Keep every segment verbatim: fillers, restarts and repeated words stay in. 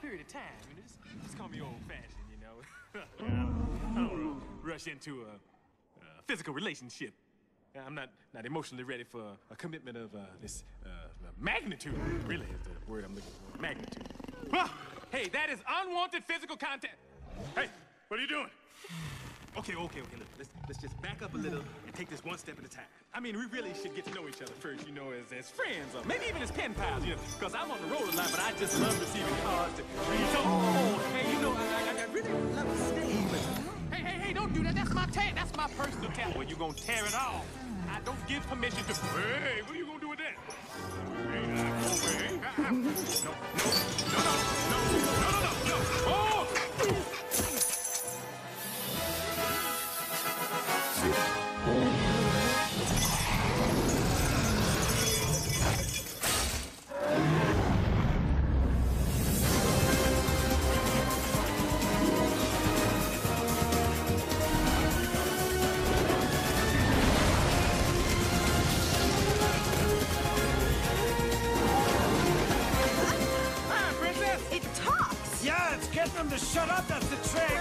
period of time. You know, just, just call me old-fashioned, you know. I don't, I don't wanna rush into a, a physical relationship. I'm not, not emotionally ready for a commitment of uh, this uh, magnitude, really is the word I'm looking for, magnitude. Well, hey, that is unwanted physical contact. Hey, what are you doing? Okay, okay, okay, look, let's, let's just back up a little and take this one step at a time. I mean, we really should get to know each other first, you know, as, as friends, or maybe even as pen pals, you know, because I'm on the road a lot, but I just love receiving cards to read. So, oh, hey, you know, I, I, I really would love to stay, but... Hey, hey, hey, don't do that. That's my tag. That's my personal tag. Well, you're going to tear it off. I don't give permission to... Hey, what are you going to do with that? Hey, uh, over here. No, no, no, no, no, no, no, no, no. Oh! Get them to shut up, that's the trick!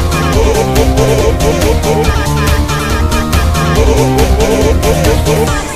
Oh,